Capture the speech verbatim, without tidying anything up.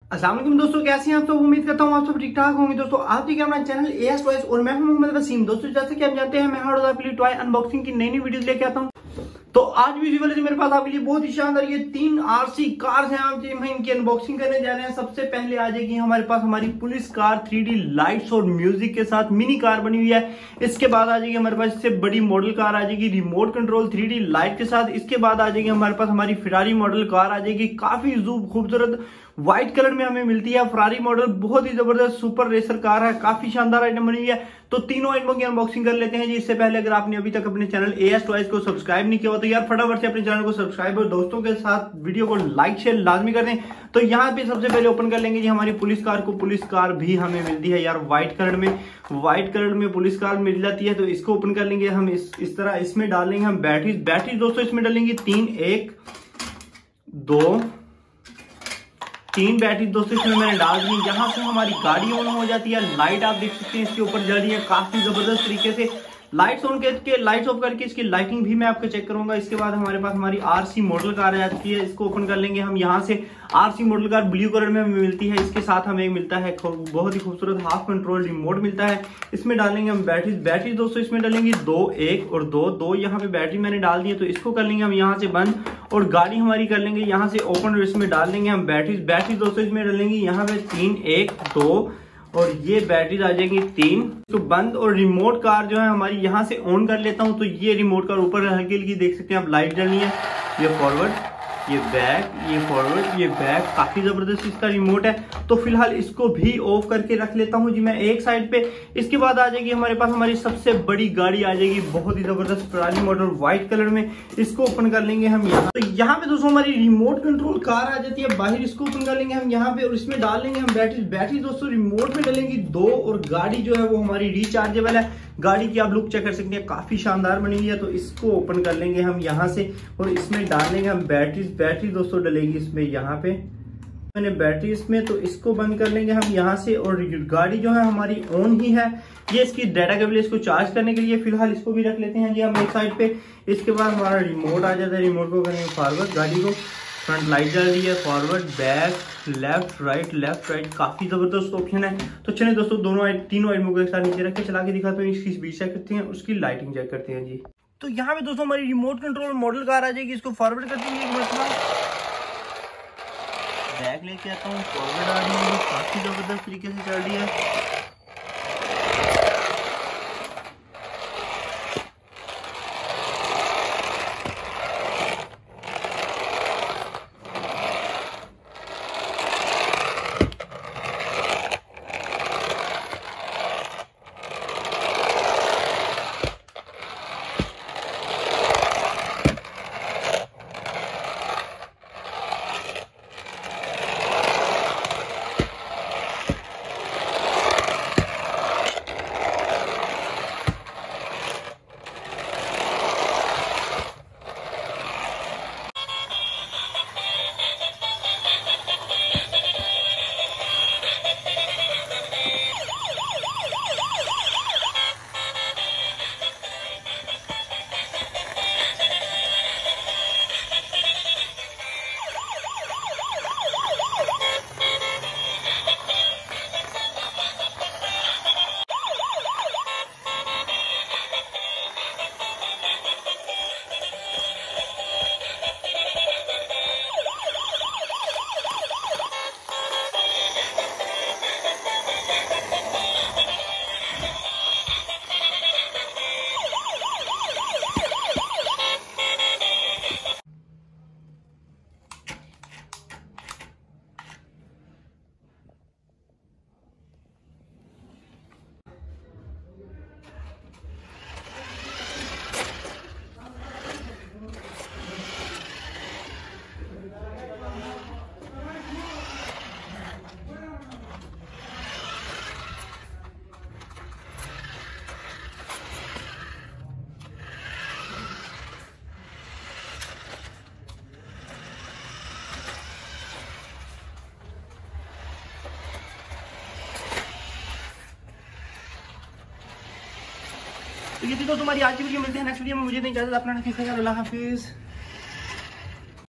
अस्सलाम वालेकुम दोस्तों, कैसे हैं आप सब। उम्मीद करता हूँ आप सब ठीक ठाक होंगे। दोस्तों आप देखिए हमारा चैनल एएस टॉयज और मैं हूं मोहम्मद वसीम। दोस्तों जैसे कि आप जानते हैं मैं हर रोज आपके लिए टॉय अनबॉक्सिंग की नई नई वीडियोस लेके आता हूं। तो आज भी इसी वजह से मेरे पास आपके लिए बहुत ही शानदार ये तीन आरसी कार्स हैं। आज हम इनकी अनबॉक्सिंग करने जा रहे हैं। सबसे पहले आ जाएगी हमारे पास हमारी police car three D lights और म्यूजिक के साथ मिनी कार बनी हुई है। इसके बाद आ जाएगी हमारे पास इससे बड़ी मॉडल कार आ जाएगी remote control three D light के साथ। इसके बाद आ जाएगी हमारे पास हमारी फेरारी मॉडल कार आ जाएगी, काफी खूबसूरत व्हाइट कलर में हमें मिलती है। फरारी मॉडल बहुत ही जबरदस्त सुपर रेसर कार है, काफी शानदार आइटम बनी हुई है। तो तीनों आइटमों की अनबॉक्सिंग कर लेते हैं जी। इससे पहले अगर आपने अभी तक अपने चैनल एएस टॉयज को सब्सक्राइब नहीं किया हो तो यार फटाफट से अपने चैनल को सब्सक्राइब और दोस्तों के साथ वीडियो को लाइक शेयर लाजमी कर दें। तो यहाँ पे सबसे पहले ओपन कर लेंगे जी हमारी पुलिस कार को। पुलिस कार भी हमें मिलती है यार व्हाइट कलर में, व्हाइट कलर में पुलिस कार मिल जाती है। तो इसको ओपन कर लेंगे हम इस इस तरह। इसमें डालेंगे हम बैटरी बैटरी दोस्तों इसमें डालेंगे तीन, एक दो तीन बैटरी दोस्तों इसमें मैंने डाल दी। यहाँ से हमारी गाड़ी ऑन हो जाती है। लाइट आप देख सकते हैं इसके ऊपर जल रही है काफी जबरदस्त तरीके से। लाइट्स ऑन करके लाइट्स ऑफ करके इसकी लाइटिंग भी मैं आपको चेक करूंगा। इसके बाद हमारे पास हमारी आरसी मॉडल कार आ जाती है। इसको ओपन कर लेंगे हम। यहाँ से RC model car blue colour में हमें मिलती है। इसके साथ हमें मिलता है बहुत ही खूबसूरत हाफ कंट्रोल रिमोट मिलता है। इसमें डालेंगे हम बैटरी बैटरी दोस्तों इसमें डालेंगे दो, एक और दो दो यहाँ पे बैटरी मैंने डाल दी है। तो इसको कर लेंगे हम यहाँ से बंद और गाड़ी हमारी कर लेंगे यहाँ से ओपन और इसमें डाल देंगे हम बैटरी बैटरी दोस्तों इसमें डालेंगे यहाँ पे तीन, एक दो और ये बैटरी आ जाएगी तीन। तो बंद और रिमोट कार जो है हमारी यहाँ से ऑन कर लेता हूँ। तो ये रिमोट कार ऊपर हल्की हल्की देख सकते हैं आप लाइट जल रही है। ये फॉरवर्ड, ये बैक, ये फॉरवर्ड, ये बैक, काफी जबरदस्त इसका रिमोट है। तो फिलहाल इसको भी ऑफ करके रख लेता हूँ जी मैं एक साइड पे। इसके बाद आ जाएगी हमारे पास हमारी सबसे बड़ी गाड़ी आ जाएगी बहुत ही जबरदस्त फेरारी मॉडल व्हाइट कलर में। इसको ओपन कर लेंगे हम यहाँ। तो यहाँ पे दोस्तों हमारी रिमोट कंट्रोल कार आ जाती है बाहर। इसको ओपन कर लेंगे हम यहाँ पे और इसमें डाल लेंगे हम बैटरी बैटरी दोस्तों रिमोट में डालेंगे दो और गाड़ी जो है वो हमारी रिचार्जेबल है। गाड़ी की आप लुक चेक कर सकते हैं, काफी शानदार बनी हुई है। तो इसको ओपन कर लेंगे हम यहाँ से और इसमें डाल लेंगे हम बैटरी बैटरी दोस्तों डलेगी इसमें यहाँ पे मैंने बैटरी इसमें। तो इसको बंद कर लेंगे हम यहाँ से और गाड़ी जो है हमारी ऑन ही है। ये इसकी डाटा केबल इसको चार्ज करने के लिए। फिलहाल इसको भी रख लेते हैं जी हम एक साइड पे। इसके बाद हमारा रिमोट आ जाता है। रिमोट को करेंगे फॉरवर्ड, गाड़ी को फ्रंट लाइट जल रही है, forward, back, left right, left right, काफी जबरदस्त ऑप्शन है। तो चलिए दोस्तों दोनों तीनों आइटमों को एक साथ नीचे रख के चला के दिखाते हैं। इसकी स्पीड चेक करते हैं, उसकी लाइटिंग चेक करते हैं जी। तो यहाँ पे दोस्तों हमारी रिमोट कंट्रोल मॉडल कार आ जाएगी। इसको फॉरवर्ड करते हैं एक मरतबा, बैक लेके आता हूँ, फॉरवर्ड आ रही है, काफी जबरदस्त तरीके से चल रही है। तो ये थी दोस्तों हमारी आज की वीडियो। मिलते हैं नेक्स्ट वीडियो में। मुझे नहीं इजाजत, अपना ख्याल रखिएगा। अल्लाह हाफिज।